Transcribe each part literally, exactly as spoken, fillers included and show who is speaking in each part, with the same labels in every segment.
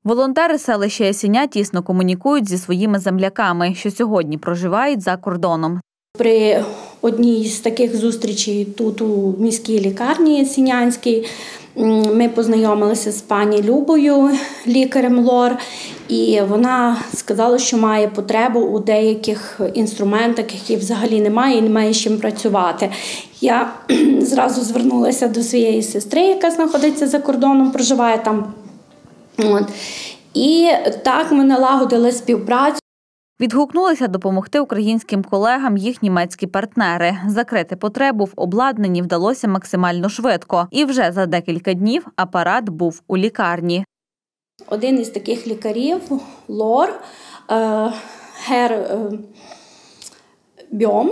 Speaker 1: Волонтери селища Ясіня тісно комунікують зі своїми земляками, що сьогодні проживають за кордоном.
Speaker 2: При одній з таких зустрічей тут у міській лікарні Ясінянській ми познайомилися з пані Любою, лікарем ЛОР, і вона сказала, що має потребу у деяких інструментах, які взагалі немає і немає з чим працювати. Я зразу звернулася до своєї сестри, яка знаходиться за кордоном, проживає там. От. І так ми налагодили співпрацю.
Speaker 1: Відгукнулися допомогти українським колегам їх німецькі партнери. Закрити потребу в обладнанні вдалося максимально швидко. І вже за декілька днів апарат був у лікарні.
Speaker 2: Один із таких лікарів, ЛОР, гер Бьом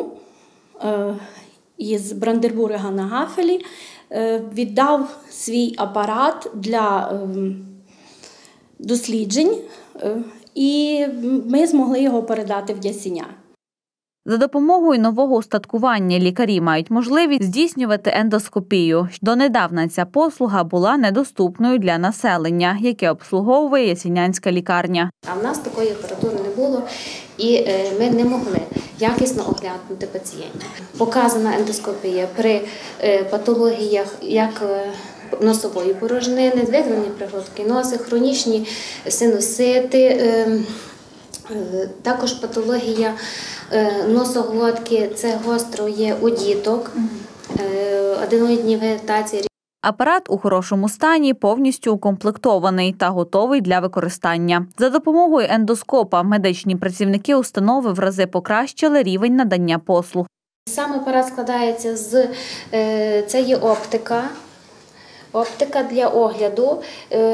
Speaker 2: із Брандербурга на Гафелі, віддав свій апарат для досліджень, і ми змогли його передати в Ясіня.
Speaker 1: За допомогою нового устаткування лікарі мають можливість здійснювати ендоскопію. Донедавна ця послуга була недоступною для населення, яке обслуговує Ясінянська лікарня.
Speaker 3: А в нас такої апаратури не було, і ми не могли якісно оглянути пацієнтів. Показана ендоскопія при патологіях, як носової порожнини, викривлені приглотки носа, хронічні синусити, також патологія носоглотки, це гостро є у діток, аденоїдні вегетації.
Speaker 1: Апарат у хорошому стані, повністю укомплектований та готовий для використання. За допомогою ендоскопа медичні працівники установи в рази покращили рівень надання послуг.
Speaker 3: Сам апарат складається з, це є оптика, Оптика для огляду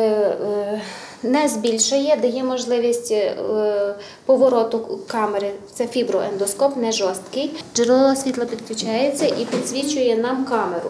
Speaker 3: не збільшує, дає можливість повороту камери. Це фіброендоскоп, не жорсткий. Джерело світла підключається і підсвічує нам камеру.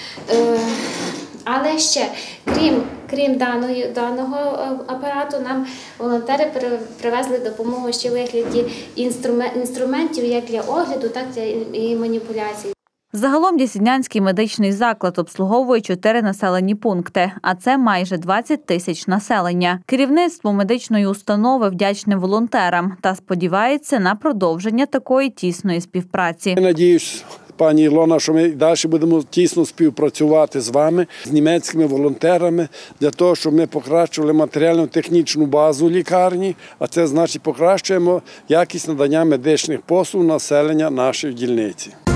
Speaker 3: Але ще, крім, крім даної, даного апарату, нам волонтери привезли допомогу ще в вигляді інструментів як для огляду, так і маніпуляцій.
Speaker 1: Загалом Ясінянський медичний заклад обслуговує чотири населені пункти, а це майже двадцять тисяч населення. Керівництво медичної установи вдячне волонтерам та сподівається на продовження такої тісної співпраці.
Speaker 4: Я надіюсь, пані Ілона, що ми далі будемо тісно співпрацювати з вами, з німецькими волонтерами, для того, щоб ми покращували матеріально-технічну базу лікарні, а це значить покращуємо якість надання медичних послуг населення нашої дільниці.